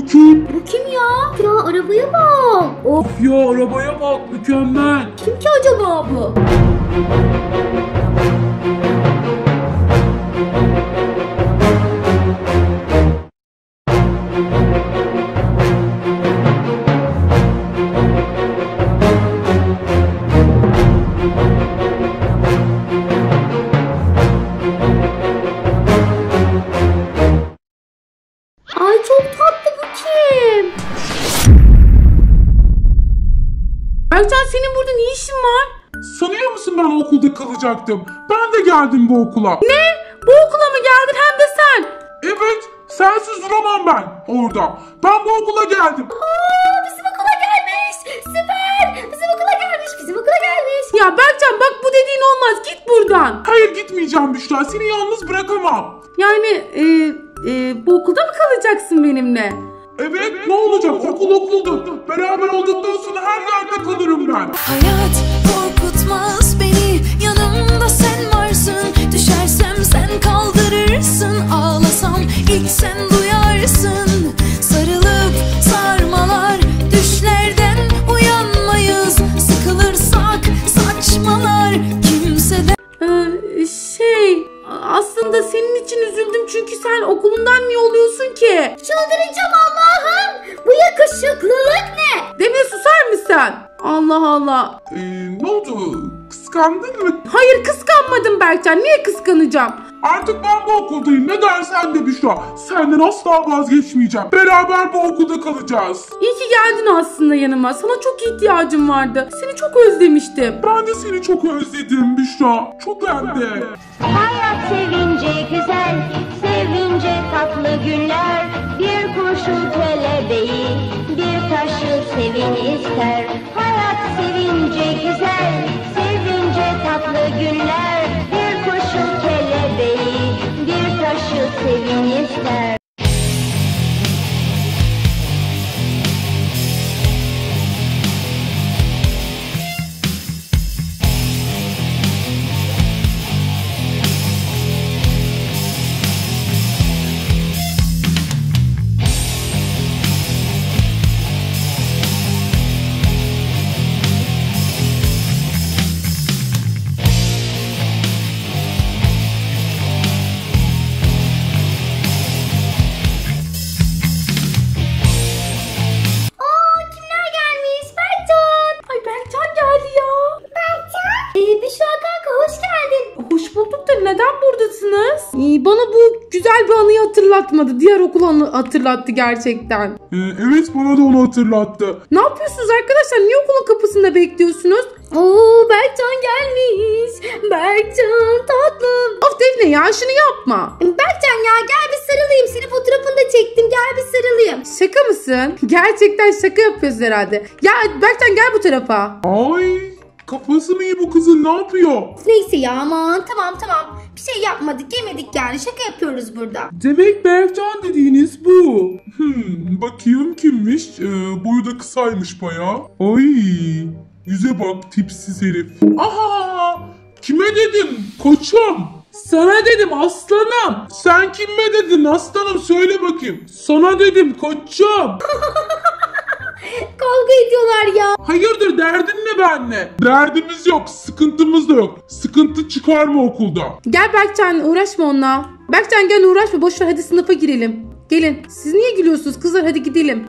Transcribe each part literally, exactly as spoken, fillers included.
kim? Bu kim ya? Ya arabaya bak. Of. Of ya, arabaya bak, mükemmel. Kim ki acaba bu? Ay çok tatlı, bu kim? Berkcan, senin burada ne işin var? Sanıyor musun ben okulda kalacaktım? Ben de geldim bu okula. Ne? Bu okula mı geldin, hem de sen? Evet, sensiz duramam ben orada. Ben bu okula geldim. Aa, bizim okula gelmiş. Süper. Bizim okula gelmiş. Bizim okula gelmiş. Ya Berkcan, bak bu dediğin olmaz, git buradan. Hayır, gitmeyeceğim Büşra, seni yalnız bırakamam. Yani e, e, bu okulda mı kalacaksın benimle? Evet, ne olacak? Okul okuldu. Beraber olduktan sonra her yerde kalırım ben. Hayat korkutmaz beni, yanımda sen varsın. Düşersem sen kaldırırsın, ağlasam ilk sen duyarsın. Sarılıp sarmalar, düşlerden uyanmayız. Sıkılırsak saçmalar, kimseden. Ee, şey, aslında senin için üzüldüm çünkü sen okulundan niye oluyorsun ki? Çıldıracağım Allah'ım. Bu yakışıklılık ne? Demir, susar mısın? Allah Allah. Ee, ne oldu? Kıskandın mı? Hayır, kıskanmadım Berkcan, niye kıskanacağım? Artık ben bu okuldayım. Ne dersen de Büşra. Senden asla vazgeçmeyeceğim. Beraber bu okulda kalacağız. İyi ki geldin aslında yanıma. Sana çok ihtiyacım vardı. Seni çok özlemiştim. Ben de seni çok özledim Büşra. Çok hem de. Hayat sevince güzel, sevince tatlı günler. Bir kurşun kelebeği, bir taşı sevin ister. Hayat sevince güzel, sevince tatlı günler. Bir kurşun kelebeği, bir taşı sevin ister. Neden buradasınız? Ee, bana bu güzel bir anıyı hatırlatmadı. Diğer okul anı hatırlattı gerçekten. Ee, evet, bana da onu hatırlattı. Ne yapıyorsunuz arkadaşlar? Niye okulun kapısında bekliyorsunuz? Oo, Berkcan gelmiş. Berkcan tatlım. Of Defne ya, şunu yapma. Berkcan ya, gel bir sarılayım. Senin fotoğrafını da çektim. Gel bir sarılayım. Şaka mısın? Gerçekten şaka yapıyorsun herhalde. Ya Berkcan, gel bu tarafa. Ay, kafası mı iyi bu kızın, ne yapıyor? Neyse ya, aman tamam tamam. Bir şey yapmadık, yemedik yani. Şaka yapıyoruz burada. Demek Berkcan dediğiniz bu. Hmm, bakayım kimmiş? Ee, boyu da kısaymış bayağı. Ay, yüze bak, tipsiz herif. Aha! Kime dedim koçum? Sana dedim aslanım. Sen kime dedin aslanım, söyle bakayım. Sana dedim koçum. Kavga ediyorlar ya. Hayırdır, derdin ne benimle? Derdimiz yok, sıkıntımız da yok. Sıkıntı çıkarma okulda. Gel Berkcan, uğraşma onunla. Berkcan gel, uğraşma, boşver, hadi sınıfa girelim. Gelin. Siz niye gülüyorsunuz kızlar, hadi gidelim.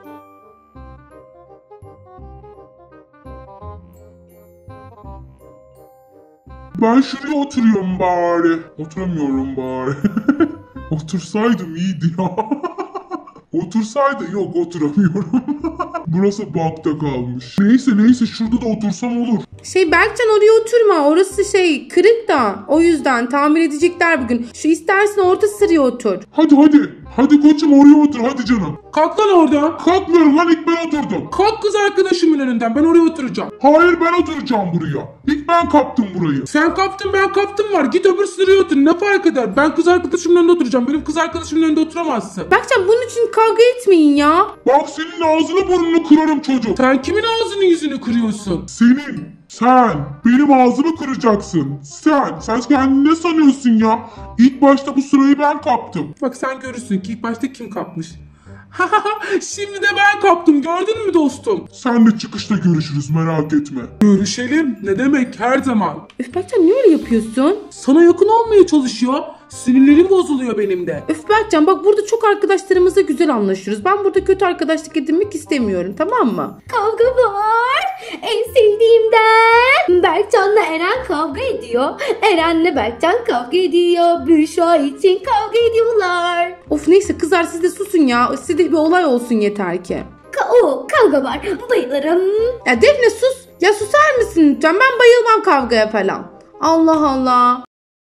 Ben şuraya oturuyorum bari. Oturamıyorum bari. Otursaydım iyiydi ya. Otursaydı, yok oturamıyorum. Burası bakta kalmış. Neyse neyse, şurada da otursam olur. Şey Berkcan, oraya oturma. Orası şey kırık da. O yüzden tamir edecekler bugün. Şu istersen orta sıraya otur. Hadi hadi. Hadi koçum, oraya otur hadi canım. Kalk lan oradan. Kalkmıyorum lan, ilk ben oturdum. Kalk kız arkadaşımın önünden, ben oraya oturacağım. Hayır, ben oturacağım buraya. İlk ben kaptım burayı. Sen kaptın, ben kaptım var. Git öbür sıraya otur, ne fark eder? Ben kız arkadaşımın önünde oturacağım. Benim kız arkadaşımın önünde oturamazsın. Berkcan, bunun için kavga etmeyin ya. Bak senin ağzını burnunu kırarım çocuk. Sen kimin ağzını yüzünü kırıyorsun? Senin. Sen benim ağzımı kıracaksın. Sen. Sen kendini ne sanıyorsun ya? İlk başta bu sırayı ben kaptım. Bak sen görürsün ki ilk başta kim kapmış. Şimdi de ben kaptım, gördün mü dostum? Sen de çıkışta görüşürüz, merak etme. Görüşelim. Ne demek, her zaman. Üf Berkcan niye öyle yapıyorsun? Sana yakın olmaya çalışıyor. Sinirlerim bozuluyor benim de. Üf Berkcan bak burada çok arkadaşlarımızla güzel anlaşıyoruz. Ben burada kötü arkadaşlık edinmek istemiyorum, tamam mı? Kavga var. En sevdiğimden. Berkcan'la Eren kavga ediyor. Eren'le Berkcan kavga ediyor. Büşra için kavga ediyorlar. Of neyse kızlar siz de susun ya. Size de bir olay olsun yeter ki. Ka- o kavga var. Bayılırım. Ya Defne sus. Ya susar mısın lütfen? Ben bayılmam kavgaya falan. Allah Allah.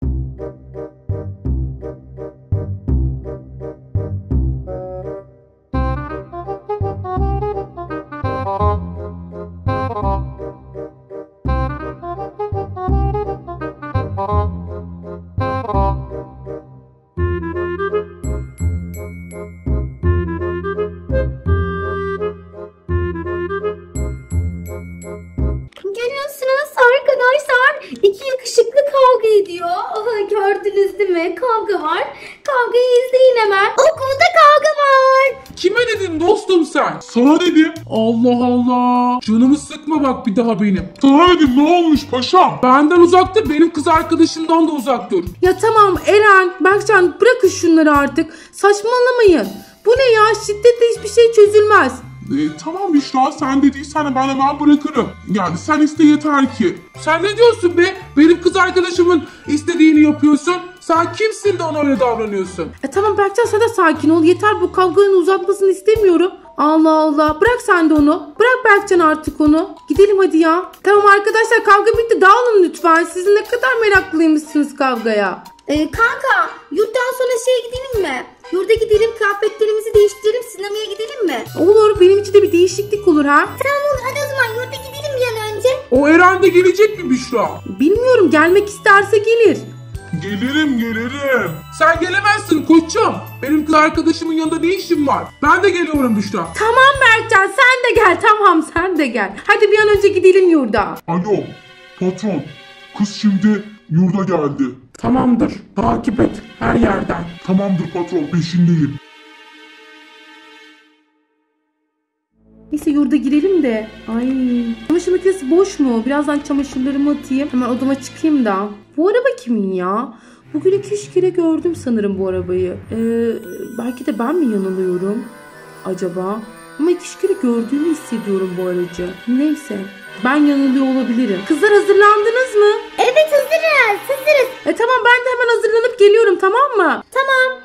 Görüyorsunuz arkadaşlar, iki yakışıklı kavga ediyor. Aha, gördünüz değil mi? Kavga var. Kavgayı izleyin hemen. Okulda kavga var. Kime dedin dostum sen? Sana dedim. Allah Allah. Canımı sıkma bak bir daha benim. Sana dedim, ne olmuş paşam? Benden uzak dur, benim kız arkadaşımdan da uzak dur. Ya tamam Eren, Berkcan bırakın şunları artık. Saçmalamayın. Bu ne ya? Şiddetle hiçbir şey çözülmez. Ee, tamam Büşra, sen dediysen ben hemen bırakırım. Yani sen iste yeter ki. Sen ne diyorsun be? Benim kız arkadaşımın istediğini yapıyorsun. Sen kimsin de ona öyle davranıyorsun? E tamam Berkcan sen de sakin ol. Yeter bu kavganın uzatmasını istemiyorum. Allah Allah. Bırak sen de onu. Bırak Berkcan artık onu. Gidelim hadi ya. Tamam arkadaşlar kavga bitti. Dağılın lütfen. Siz ne kadar meraklıymışsınız kavgaya. Ee, kanka, yurttan sonra şeye gidelim mi? Yurda gidelim, kıyafetlerimizi değiştirelim, sinemaya gidelim mi? Olur benim için de bir değişiklik olur ha. Tamam olur, hadi o zaman yurda gidelim bir an önce. O Eren de gelecek mi Büşra? Bilmiyorum gelmek isterse gelir. Gelirim gelirim. Sen gelemezsin koçum. Benim kız arkadaşımın yanında ne işim var? Ben de geliyorum Büşra. Tamam Berkcan sen de gel. Tamam sen de gel. Hadi bir an önce gidelim yurda. Alo patron, kız şimdi yurda geldi. Tamamdır. Takip et her yerden. Tamamdır patron, peşindeyim. Neyse yurda girelim de. Ay. Çamaşır makinesi boş mu? Birazdan çamaşırlarımı atayım. Hemen odama çıkayım da. Bu araba kimin ya? Bugün iki üç kere gördüm sanırım bu arabayı. Ee, belki de ben mi yanılıyorum? Acaba? Ama iki üç kere gördüğümü hissediyorum bu aracı. Neyse. Ben yanılıyor olabilirim. Kızlar hazırlandınız mı? Evet hazırız, hazırız. E tamam ben de hemen hazırlanıp geliyorum tamam mı? Tamam.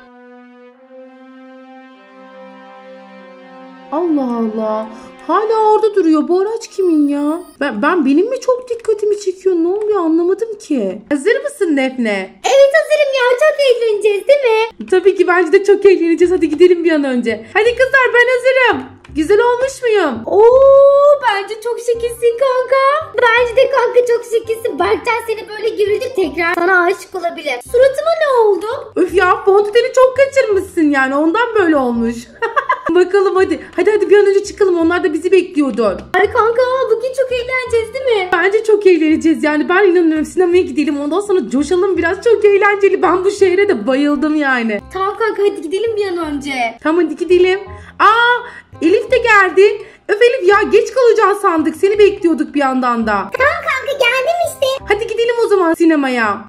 Allah Allah. Hala orada duruyor. Bu araç kimin ya? Ben, ben benim mi çok dikkatimi çekiyor? Ne oluyor anlamadım ki. Hazır mısın Defne? Evet hazırım ya, çok eğleneceğiz değil mi? Tabii ki bence de çok eğleneceğiz. Hadi gidelim bir an önce. Hadi kızlar ben hazırım. Güzel olmuş muyum? Oo, bence çok şekilsin kanka. Bence de kanka çok şekilsin. Berkcan seni böyle görünce tekrar sana aşık olabilir. Suratıma ne oldu? Öf ya fondöteni çok kaçırmışsın yani. Ondan böyle olmuş. Bakalım hadi. Hadi hadi bir an önce çıkalım. Onlar da bizi bekliyordur. Ay kanka bugün çok eğleneceğiz değil mi? Bence çok eğleneceğiz yani. Ben inanıyorum sinemaya gidelim. Ondan sonra coşalım biraz. Çok eğlenceli. Ben bu şehre de bayıldım yani. Tamam kanka hadi gidelim bir an önce. Tamam hadi gidelim. Aa Elif de geldi. Öf Elif ya geç kalacağız sandık. Seni bekliyorduk bir yandan da. Tamam kanka geldim işte. Hadi gidelim o zaman sinemaya.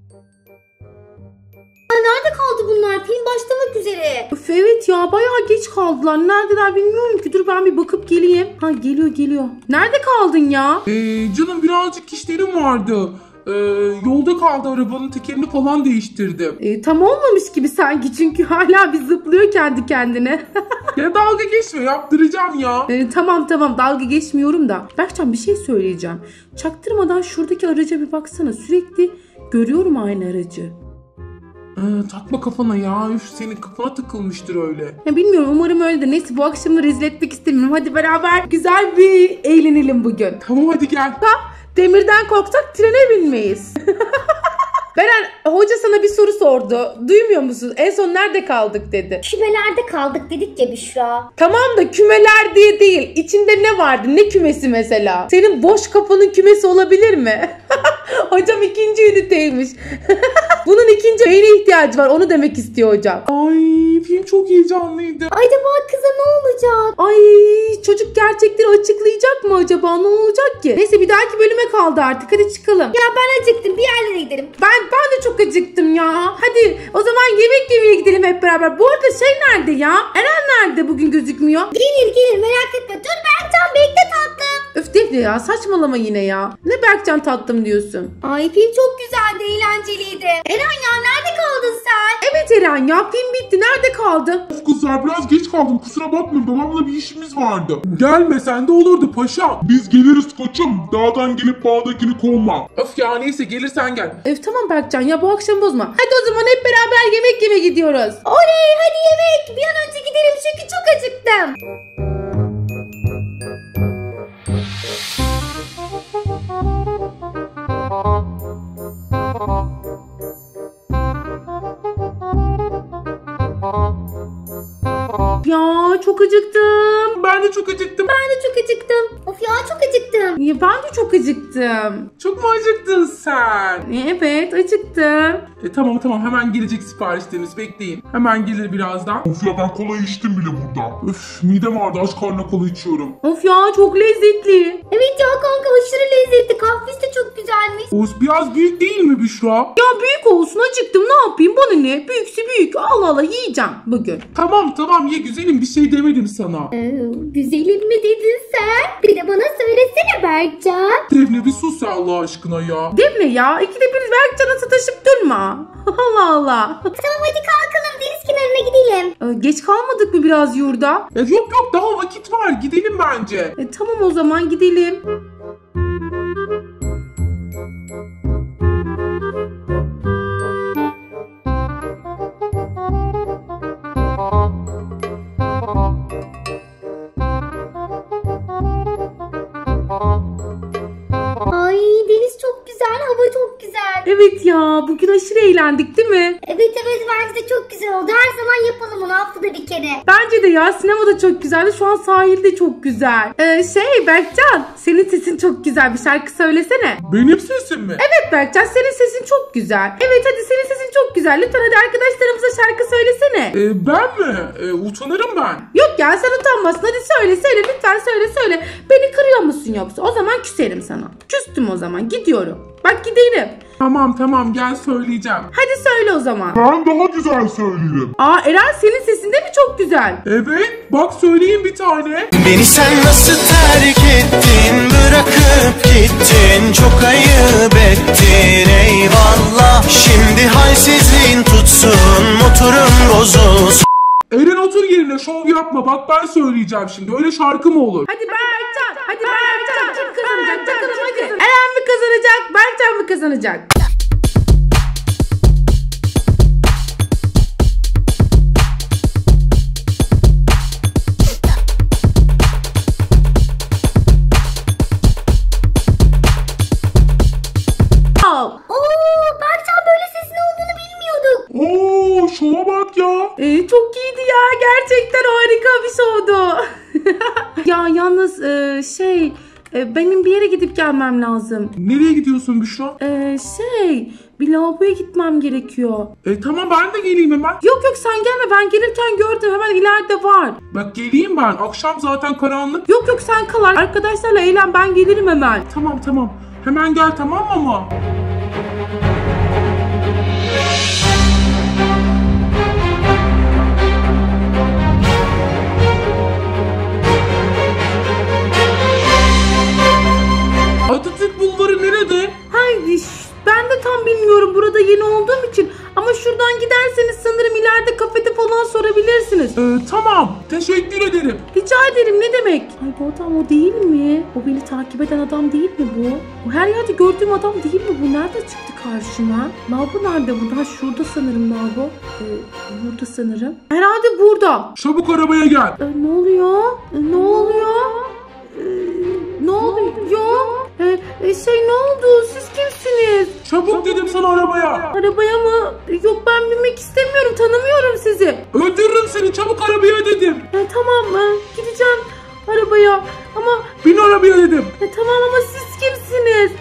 Nerede kaldı bunlar? Film başlamak üzere. Öf evet ya bayağı geç kaldılar. Neredeler bilmiyorum ki. Dur ben bir bakıp geleyim. Ha geliyor geliyor. Nerede kaldın ya? Ee, canım birazcık işlerim vardı. Ee, yolda kaldı, arabanın tekerini falan değiştirdim. E, tam olmamış gibi sanki çünkü hala bir zıplıyor kendi kendine. Ya dalga geçme, yaptıracağım ya. e, tamam tamam dalga geçmiyorum da. Berkcan bir şey söyleyeceğim. Çaktırmadan şuradaki araca bir baksana. Sürekli görüyorum aynı aracı. Ee, takma kafana ya. Üf, senin kafana takılmıştır öyle. Ya bilmiyorum umarım öyledir. Neyse bu akşamı rezil etmek istemiyorum. Hadi beraber güzel bir eğlenelim bugün. Tamam hadi gel. Demirden korksak trene binmeyiz. Beren, hoca sana bir soru sordu. Duymuyor musun? En son nerede kaldık dedi. Kümelerde kaldık dedik ya Büşra. Tamam da kümeler diye değil. İçinde ne vardı? Ne kümesi mesela? Senin boş kafanın kümesi olabilir mi? Hocam ikinci üniteymiş. Bunun ikinci beyne ihtiyacı var. Onu demek istiyor hocam. Ay film çok heyecanlıydı. Acaba kıza ne olacak? Ay çocuk gerçekleri açıklayacak mı acaba? Ne olacak ki? Neyse bir dahaki bölüme kaldı artık. Hadi çıkalım. Ya ben acıktım, bir yerlere gidelim. Ben ben de çok acıktım ya. Hadi o zaman yemek yemeye gidelim hep beraber. Bu arada şey nerede ya? Eren nerede? Bugün gözükmüyor. Gelir gelir, merak etme. Dur Berkcan, bekle tatlım. Öf Defne ya, saçmalama yine ya. Ne Berkcan tatlım diyorsun? Ay film çok güzeldi, eğlenceliydi. Eren ya, nerede kaldın sen? Evet Eren ya, film bitti. Nerede kaldı? Of kızlar biraz geç kaldım kusura bakmayın babamla bir işimiz vardı. Gelmesen de olurdu paşa. Biz geliriz koçum. Dağdan gelip bağdakini kovma. Öf ya neyse gelirsen gel. Öf tamam Berkcan ya, bu akşam bozma. Hadi o zaman hep beraber yemek yemeye gidiyoruz. Oley, hadi yemek. Bir an önce gidelim çünkü çok acıktım. Ya çok acıktım. Ben de çok acıktım. Ben de çok acıktım. Of ya, çok acıktım. Ya ben de çok acıktım. Çok mu acıktın sen? Evet acıktım. E tamam tamam hemen gelecek siparişleriniz bekleyin. Hemen gelir birazdan. Of ya ben kola içtim bile burada. Üf midem ağrıdı aç karnına kola içiyorum. Of ya çok lezzetli. Evet ya kanka, aşırı lezzetli. Kahvesi de çok güzelmiş. Oğuz biraz büyük değil mi Büşra? Ya büyük olsun, acıktım, ne yapayım, bana ne? Büyükse büyük, Allah Allah yiyeceğim bugün. Tamam tamam ye güzelim bir şey demedim sana. Ee, güzelim mi dedin sen? Bir de bana söylesene Berkcan. Defne bir sus ya Allah aşkına ya. Defne ya, ikide bir Berkcan'a sataşıp durma. Allah Allah. Tamam hadi kalkalım, deniz kenarına gidelim. Ee, geç kalmadık mı biraz yurda? Ya yok yok daha vakit var gidelim bence. E, tamam o zaman gidelim. Ay deniz çok güzel, hava çok güzel. Evet ya, bugün aşırı eğlendik değil mi? Evet evet, bence de çok güzel oldu. Her zaman yapalım onu, haftada bir kere. Bence de ya, sinema da çok güzeldi. Şu an sahil de çok güzel. Ee, şey Berkcan, senin sesin çok güzel. Bir şarkı söylesene. Benim sesim mi? Evet Berkcan, senin sesin çok güzel. Evet hadi, senin sesin çok güzel. Lütfen hadi arkadaşlarımıza şarkı söylesene. Ee, ben mi? Ee, utanırım ben. Yok ya, sen utanmasın. Hadi söyle söyle, lütfen söyle söyle. Beni kırıyor musun yoksa? O zaman küserim sana. Küstüm o zaman, gidiyorum. Bak gidelim. Tamam tamam gel söyleyeceğim. Hadi söyle o zaman. Ben daha güzel söylerim. Aa Eren, senin sesin de mi çok güzel? Evet bak söyleyeyim bir tane. Beni sen nasıl terk ettin, bırakıp gittin, çok ayıp ettin eyvallah. Şimdi halsizliğin tutsun, motorum bozulsun. Eren otur yerine şov yapma bak ben söyleyeceğim şimdi öyle şarkı mı olur? Hadi Berkcan, hadi Berkcan. Kim kazanacak? Bakalım hadi. Eren mi kazanacak, Berkcan mı kazanacak? Oo, Berkcan böyle sesin olduğunu bilmiyorduk. Oo şova bak ya. Ee, çok iyiydi ya. Gerçekten harika bir şovdu. Ya yalnız e, şey e, benim bir yere gidip gelmem lazım. Nereye gidiyorsun Büşra? E, şey bir lavaboya gitmem gerekiyor. E tamam ben de geleyim hemen. Yok yok sen gelme, ben gelirken gördüm, hemen ileride var. Bak geleyim ben akşam zaten karanlık. Yok yok sen kal, arkadaşlarla eğlen, ben gelirim hemen. Tamam tamam hemen gel tamam mı ama? Atatürk Bulvarı nerede? Haydi ben de tam bilmiyorum, burada yeni olduğum için, ama şuradan giderseniz sanırım ileride kafede falan sorabilirsiniz. Ee, tamam teşekkür ederim. Rica ederim, ne demek? Ay bu adam o değil mi? O beni takip eden adam değil mi bu? Bu her yerde gördüğüm adam değil mi bu? Nerede çıktı karşıma? Lavabo nerede bu? Ha şurada sanırım lavabo. Ee, burada sanırım. Herhalde burada. Çabuk arabaya gel. Ee, ne oluyor? Ee, ne oluyor? Ee, ne oluyor? Ee, e, şey ne oldu? Siz kimsiniz? Çabuk dedim sana arabaya. Arabaya mı? Yok ben binmek istemiyorum. Tanımıyorum sizi. Öldürürüm seni, çabuk arabaya dedim. Ya, tamam mı? Gideceğim arabaya ama Bin arabaya dedim. ya, tamam ama siz kimsiniz?